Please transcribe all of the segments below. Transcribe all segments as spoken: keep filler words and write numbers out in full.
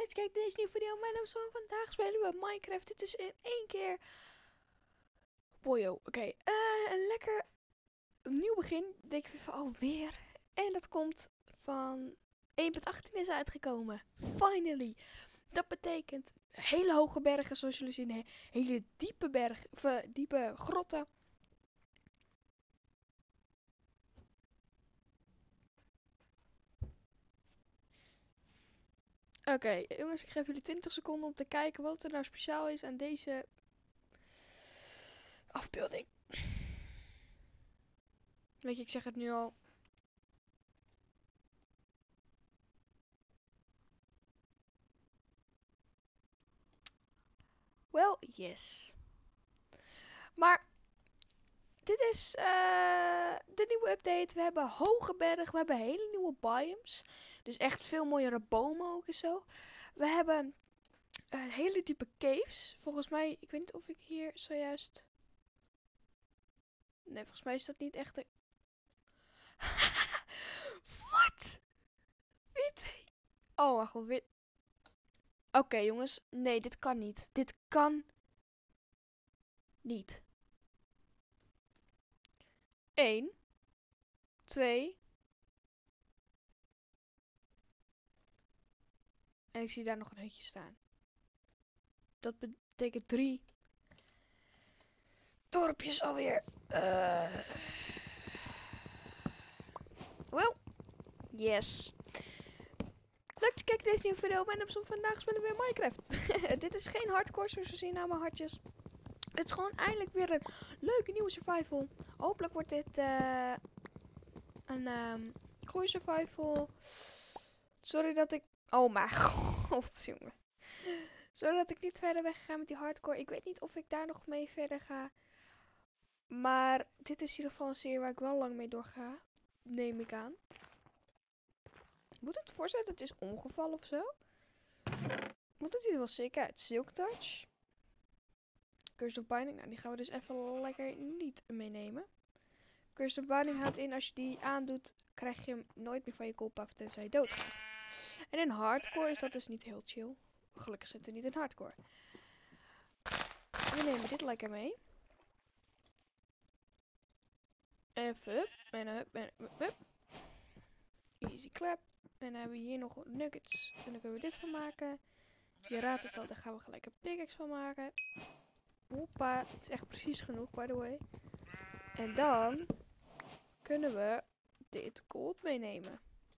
Let's kijken deze nieuwe video. Mijn naam is Van. Vandaag spelen we Minecraft. Dit is in één keer... Boyo, oké. Okay. Uh, een lekker nieuw begin. Denk ik van alweer. En dat komt van één punt achttien is uitgekomen. Finally. Dat betekent hele hoge bergen zoals jullie zien. He hele diepe bergen. Of uh, diepe grotten. Oké, okay, jongens, ik geef jullie twintig seconden om te kijken wat er nou speciaal is aan deze afbeelding. Weet je, ik zeg het nu al. Well, yes. Maar dit is uh, de nieuwe update. We hebben hoge bergen, we hebben hele nieuwe biomes. Dus echt veel mooiere bomen ook en zo. We hebben uh, hele diepe caves. Volgens mij, ik weet niet of ik hier zojuist... Nee, volgens mij is dat niet echt een... Wat? Wit? Oh, wacht, wit. Oké, okay, jongens. Nee, dit kan niet. Dit kan niet. één. twee. En ik zie daar nog een hutje staan. Dat betekent drie. Dorpjes alweer. Uh... Well. Yes. Leuk dat je kijkt naar deze nieuwe video. Mijn naam is Om. Vandaag spelen we weer Minecraft. Dit is geen hardcore zoals we zien aan mijn hartjes. Het is gewoon eindelijk weer een leuke nieuwe survival. Hopelijk wordt dit uh, een um, goede survival. Sorry dat ik... Oh mijn god, jongen. Sorry dat ik niet verder ben gegaan met die hardcore. Ik weet niet of ik daar nog mee verder ga. Maar dit is in ieder geval een serie waar ik wel lang mee doorga. Neem ik aan. Moet het voorstellen dat het is omgevallen of zo? Moet het hier wel zeker uit. Silk Touch. Curse of Binding. Nou, die gaan we dus even lekker niet meenemen. Curse of Binding houdt in, als je die aandoet, krijg je hem nooit meer van je kop af tenzij je doodgaat. En in hardcore is dat dus niet heel chill. Gelukkig zit er niet in hardcore. We nemen dit lekker mee. Even hup. En hup. En hup. hup. Easy clap. En dan hebben we hier nog nuggets. En dan kunnen we dit van maken. Je raadt het al, daar gaan we gelijk een pickaxe van maken. Hoppa, het is echt precies genoeg, by the way. En dan kunnen we dit gold meenemen.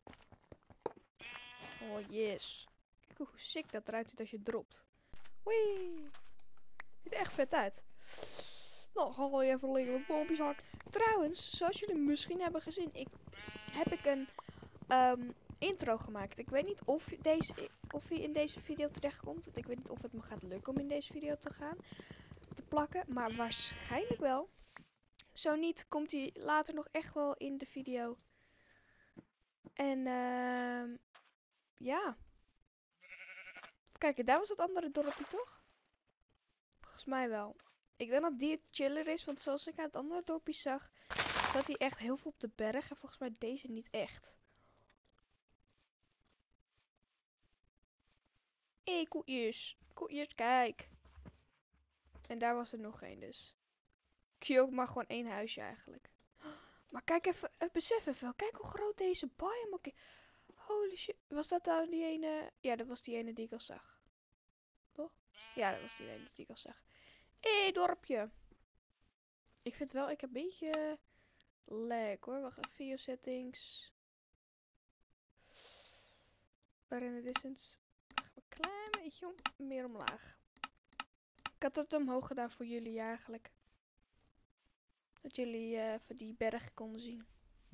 Oh yes. Kijk hoe sick dat eruit ziet als je dropt. Wee. Ziet er echt vet uit. Nou, gaan we even lekker wat boompjes hakken. Trouwens, zoals jullie misschien hebben gezien, ik, heb ik een um, intro gemaakt. Ik weet niet of, deze, of hij in deze video terechtkomt. Want ik weet niet of het me gaat lukken om in deze video te gaan. Te plakken. Maar waarschijnlijk wel. Zo niet, komt hij later nog echt wel in de video. En uh, ja. Kijk, daar was het andere dorpje toch? Volgens mij wel. Ik denk dat die het chiller is, want zoals ik aan het andere dorpje zag, zat hij echt heel veel op de berg. En volgens mij deze niet echt. Hé, hey, koetjes. Koetjes, kijk. En daar was er nog één dus. Ik zie ook maar gewoon één huisje eigenlijk. Maar kijk even, uh, besef even. Kijk hoe groot deze biome ook is. Holy shit. Was dat nou die ene? Ja, dat was die ene die ik al zag. Toch? Ja, dat was die ene die ik al zag. Hé, hey, dorpje. Ik vind wel, ik heb een beetje lag hoor. Wacht even, video settings. Daar in de distance. Gaan we een klein beetje om, meer omlaag. Ik had het omhoog gedaan voor jullie eigenlijk. Dat jullie uh, even die bergen konden zien.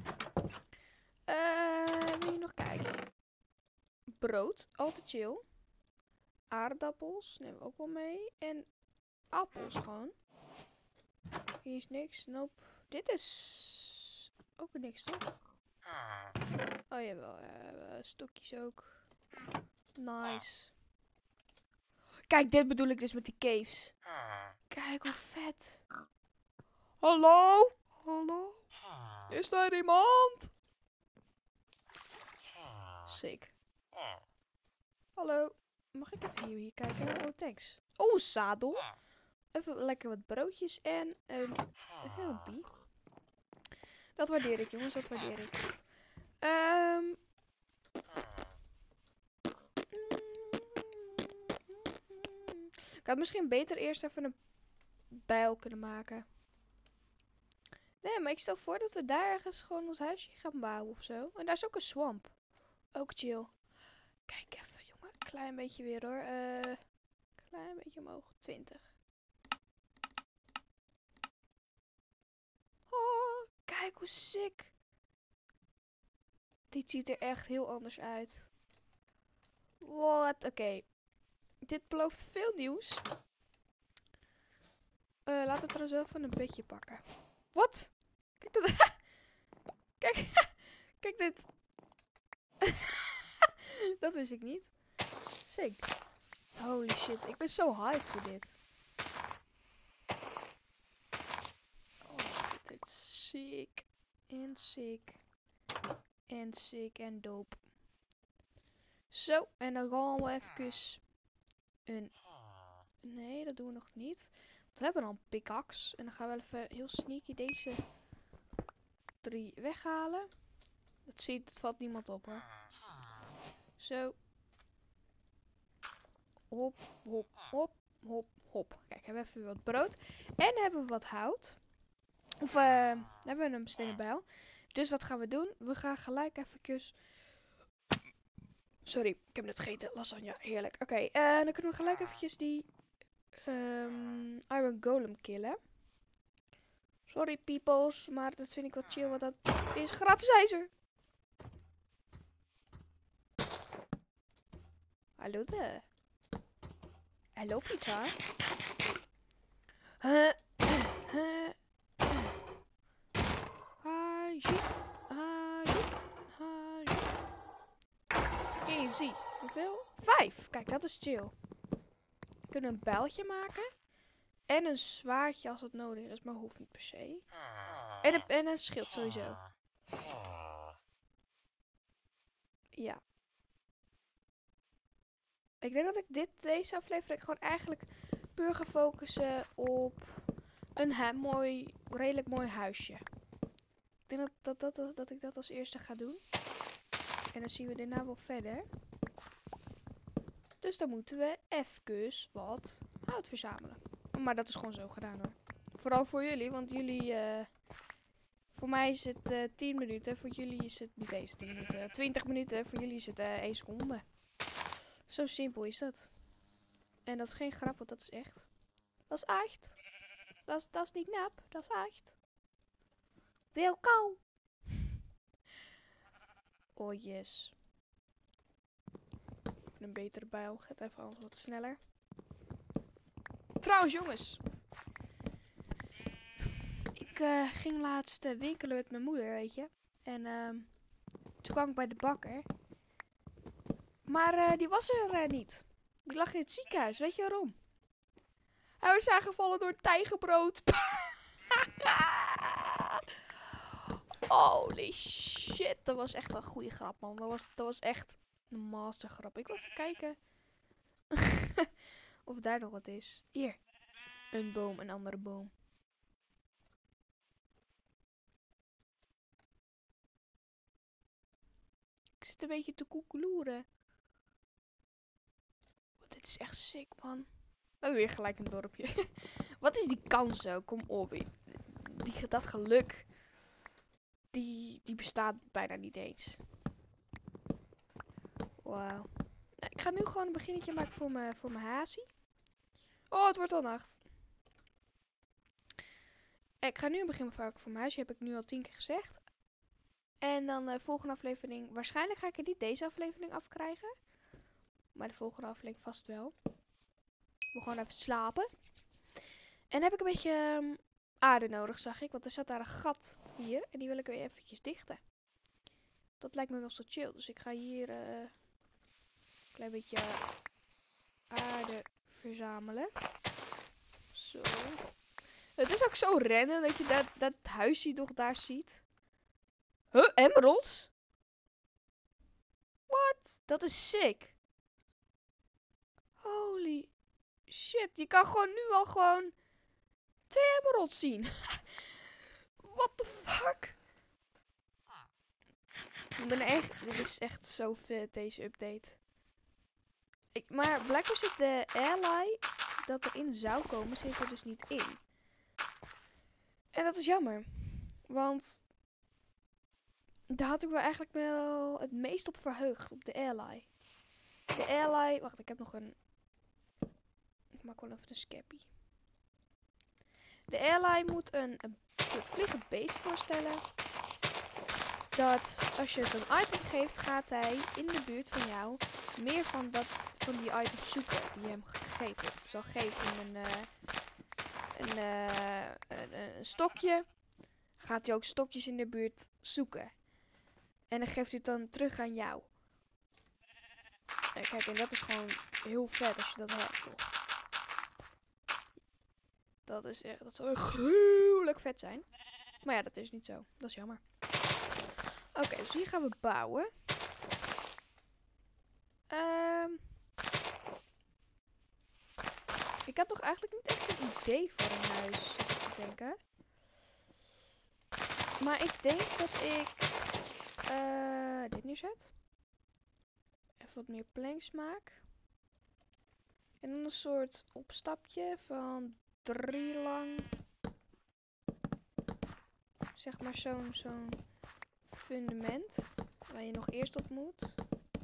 Uh, wil je nog kijken? Brood, altijd chill. Aardappels, nemen we ook wel mee. En appels gewoon. Hier is niks, nope. Dit is ook niks toch? Oh jawel, uh, stokjes ook. Nice. Kijk, dit bedoel ik dus met die caves. Kijk hoe vet. Hallo? Hallo? Is daar iemand? Sick. Hallo. mag ik even hier, hier kijken? Oh, thanks. Oh, zadel. Even lekker wat broodjes en een hulpie. Dat waardeer ik, jongens. Dat waardeer ik. Ehm... Ik had misschien beter eerst even een bijl kunnen maken. Nee, maar ik stel voor dat we daar ergens gewoon ons huisje gaan bouwen of zo. En daar is ook een swamp. Ook chill. Kijk even, jongen. Klein beetje weer hoor. Uh, klein beetje omhoog. twintig. Oh, kijk hoe sick. Dit ziet er echt heel anders uit. Wat? Oké. Okay. Dit belooft veel nieuws. Uh, laten we trouwens wel even een bedje pakken. Wat? Kijk dat. Kijk. Kijk dit. Dat wist ik niet. Sick. Holy shit. Ik ben zo hyped voor dit. Oh, dit is sick. En sick. En sick en dope. Zo. En dan gaan we even een... Nee, dat doen we nog niet. Want we hebben al een pickaxe. En dan gaan we even heel sneaky deze drie weghalen. Dat ziet, het valt niemand op hoor. Zo. Hop, hop, hop, hop, hop. Kijk, hebben we even wat brood. En hebben we wat hout. Of uh, hebben we een stenen bijl. Dus wat gaan we doen? We gaan gelijk even... Sorry, ik heb net gegeten. Lasagne, heerlijk. Oké, okay, uh, dan kunnen we gelijk eventjes die um, Iron Golem killen. Sorry peoples, maar dat vind ik wat chill, want dat is gratis ijzer. Hallo daar. Hallo Pieter. Uh, uh, uh. Haji, haji, haji. Easy. Hoeveel? Vijf. Kijk, dat is chill. We kunnen een bijltje maken. En een zwaardje als het nodig is, maar hoeft niet per se. En een, en een schild sowieso. Ja. Ik denk dat ik dit, deze aflevering gewoon eigenlijk puur ga focussen op een mooi, redelijk mooi huisje. Ik denk dat, dat, dat, dat ik dat als eerste ga doen. En dan zien we daarna wel verder. Dus dan moeten we even wat hout verzamelen. Maar dat is gewoon zo gedaan hoor. Vooral voor jullie, want jullie... Uh, voor mij is het uh, tien minuten. Voor jullie is het niet eens tien minuten. twintig minuten. Voor jullie is het uh, één seconde. Zo simpel is dat. En dat is geen grap, want dat is echt. Dat is echt. Dat is, dat is niet nep. Dat is echt. Welkom. Oh yes. Een betere bijl. Gaat even alles wat sneller. Trouwens jongens. Ik uh, ging laatst uh, winkelen met mijn moeder, weet je. En uh, toen kwam ik bij de bakker. Maar uh, die was er uh, niet. Die lag in het ziekenhuis. Weet je waarom? Hij was aangevallen door tijgerbrood. Holy shit. Dat was echt een goede grap, man. Dat was, dat was echt een mastergrap. Ik wil even kijken. Of daar nog wat is. Hier. Een boom, een andere boom. Ik zit een beetje te koekeloeren. Dit is echt sick, man. We hebben weer gelijk een dorpje. Wat is die kans ook? Kom op. Die, dat geluk. Die, die bestaat bijna niet eens. Wauw. Nou, ik ga nu gewoon een beginnetje maken voor mijn voor mijn hazie. Oh, het wordt al nacht. Ik ga nu een begin maken voor mijn huisje. Heb ik nu al tien keer gezegd. En dan de volgende aflevering. Waarschijnlijk ga ik er niet deze aflevering afkrijgen. Maar de volgende aflevering vast wel. We gaan even slapen. En dan heb ik een beetje um, aarde nodig, zag ik. Want er zat daar een gat hier. En die wil ik weer eventjes dichten. Dat lijkt me wel zo chill. Dus ik ga hier uh, een klein beetje aarde verzamelen. Zo. Het is ook zo rennen dat je dat, dat huisje nog daar ziet. Huh? Emeralds? What? Dat is sick. Holy shit, je kan gewoon nu al gewoon twee emeralds zien. What the fuck? Ik ben echt, dit is echt zo vet, deze update. Ik, maar blijkbaar zit de ally dat erin zou komen, zit er dus niet in. En dat is jammer. Want daar had ik me eigenlijk wel het meest op verheugd, op de ally. De ally, wacht, ik heb nog een... Ik maak wel even een scappy. De ally moet een, een soort vliegend beest voorstellen. Dat als je het een item geeft, gaat hij in de buurt van jou meer van, dat, van die items zoeken die je hem gegeven hebt. Dus al geef je hem een, uh, een, uh, een, een stokje, gaat hij ook stokjes in de buurt zoeken. En dan geeft hij het dan terug aan jou. En kijk, en dat is gewoon heel vet als je dat hebt, toch? Dat is echt, dat zou gruwelijk vet zijn. Maar ja, dat is niet zo. Dat is jammer. Oké, okay, dus hier gaan we bouwen. Um, ik had toch eigenlijk niet echt een idee voor een huis, zit ik te denken. Maar ik denk dat ik uh, dit neerzet. Even wat meer planks maak. En dan een soort opstapje van drie lang. Zeg maar zo'n zo'n fundament. Waar je nog eerst op moet.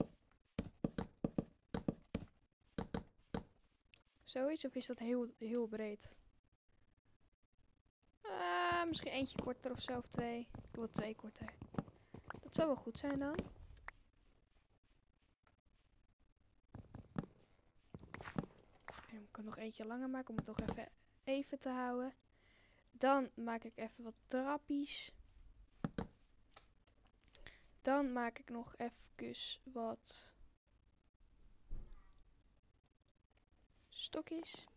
Zoiets, of is dat heel, heel breed? Uh, misschien eentje korter of zo, of twee. Ik doe wel twee korter. Dat zou wel goed zijn dan. En ik kan nog eentje langer maken om het toch even even te houden. Dan maak ik even wat trappies. Dan maak ik nog even wat stokjes.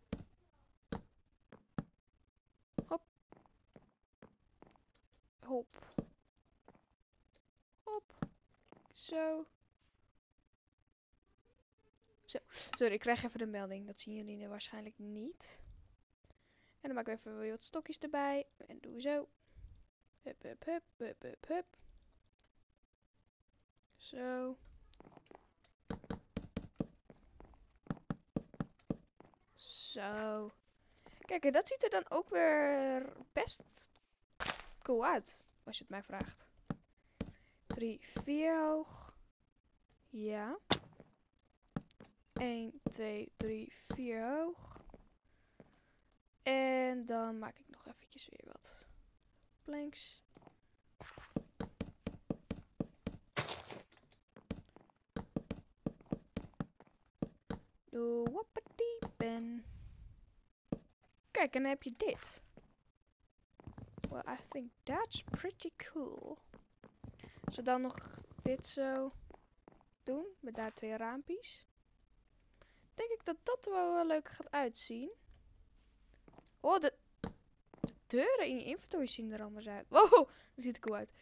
Hop. Hop. Hop. Zo. Zo. Sorry, ik krijg even de melding. Dat zien jullie nu waarschijnlijk niet. En dan maken we even weer wat stokjes erbij. En doen we zo. Hup, hup, hup, hup, hup, hup. Zo. Zo. Kijk, en dat ziet er dan ook weer best cool uit. Als je het mij vraagt. drie, vier hoog. Ja. een, twee, drie, vier hoog. En dan maak ik nog eventjes weer wat planks. Doe wapperdie pen. Kijk, en dan heb je dit. Well, I think that's pretty cool. Als we dan nog dit zo doen, met daar twee raampjes. Denk ik dat dat er wel, wel leuk gaat uitzien. Oh, de, de deuren in je inventory zien er anders uit. Wow, dat ziet er cool uit.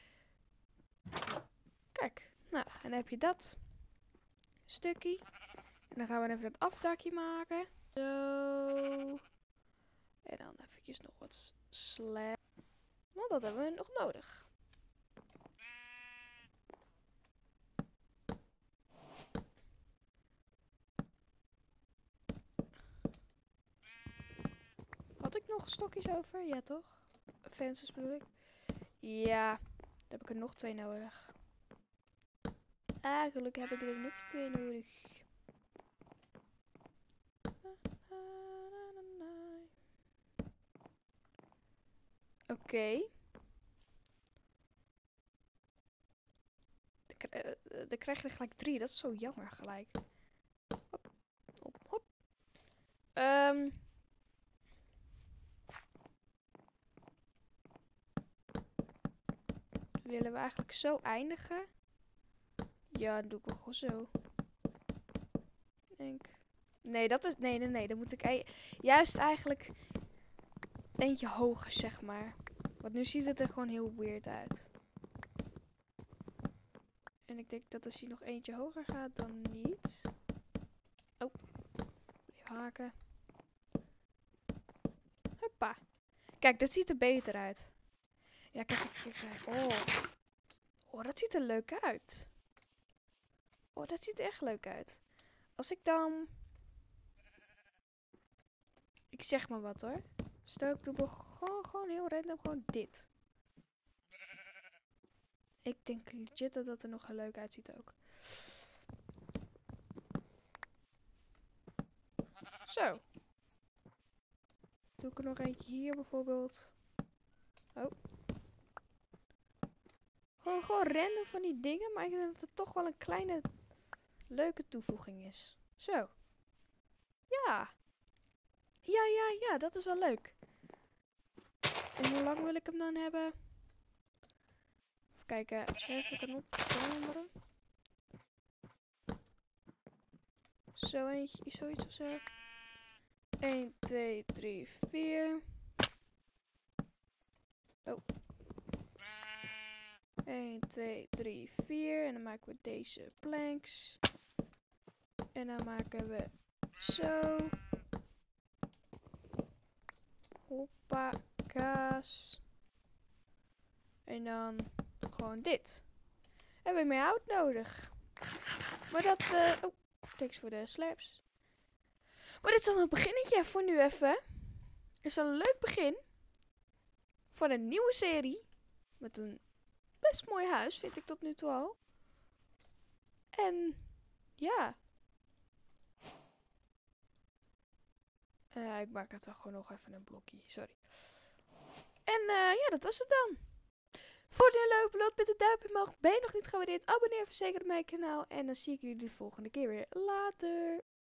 Kijk, nou, en dan heb je dat stukje. En dan gaan we even dat afdakje maken. Zo. En dan eventjes nog wat slab. Want dat hebben we nog nodig. Had ik nog stokjes over? Ja, toch? Fences bedoel ik. Ja, dan heb ik er nog twee nodig. Eigenlijk heb ik er nog twee nodig. Oké. Okay. Dan krijg je er gelijk drie. Dat is zo jammer gelijk. Hop, hop, hop. Um, willen we eigenlijk zo eindigen? Ja, dan doe ik wel gewoon zo. Ik denk. Nee, dat is. Nee, nee, nee. Dan moet ik e juist eigenlijk eentje hoger, zeg maar. Want nu ziet het er gewoon heel weird uit. En ik denk dat als hij nog eentje hoger gaat, dan niet. Oh. haken. Hoppa. Kijk, dit ziet er beter uit. Ja, kijk, kijk, kijk. Oh. Oh, dat ziet er leuk uit. Oh, dat ziet er echt leuk uit. Als ik dan... Ik zeg maar wat hoor. Stel ik doe gewoon, gewoon heel random gewoon dit. Ik denk legit dat dat er nog heel leuk uitziet ook. Zo. Doe ik er nog eentje hier bijvoorbeeld. Oh. Gewoon, gewoon random van die dingen, maar ik denk dat het toch wel een kleine leuke toevoeging is. Zo. Ja. Ja, ja, ja, dat is wel leuk. En hoe lang wil ik hem dan hebben? Even kijken, schrijf ik hem op. Veranderen. Zo eentje, zoiets of zo. een, twee, drie, vier. Oh. een, twee, drie, vier. En dan maken we deze planks. En dan maken we zo. Hoppa, kaas. En dan gewoon dit. Hebben we meer hout nodig. Maar dat... Uh, oh, thanks voor de slabs. Maar dit is al een beginnetje voor nu even. Het is al een leuk begin. Van een nieuwe serie. Met een best mooi huis, vind ik tot nu toe al. En ja. Uh, ik maak het dan gewoon nog even een blokje, sorry. En uh, ja, dat was het dan. Vond je het leuk? Laat met een duimpje omhoog. Ben je nog niet geabonneerd? Abonneer even zeker op mijn kanaal. En dan zie ik jullie de volgende keer weer. Later.